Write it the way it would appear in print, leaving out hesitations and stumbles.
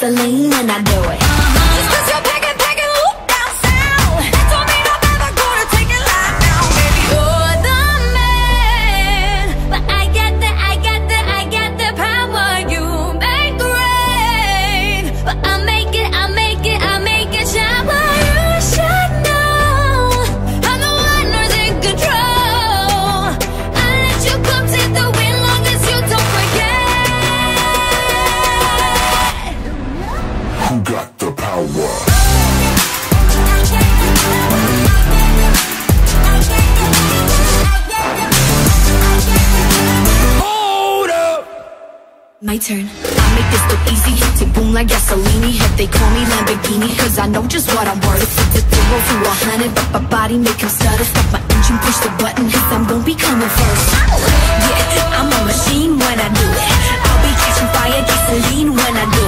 gasoline when I do it. Just 'cause you're packing, whoop down sound, that don't mean I'm ever gonna take it live now, baby. You're the man, but I got the power. You make rain, but I make it shower. You should know I'm the one who's in control. I let you come take the wind long as you don't forget. Who got the power? Hold up! My turn. I make this look easy. Tick boom like gasoline. If they call me Lamborghini, 'cause I know just what I'm worth. It's 0 to 100, but my body make him stutter. Stop my engine, push the button, 'cause I'm gon' be coming first. Yeah, I'm a machine when I do it. I'll be catching fire, gasoline when I do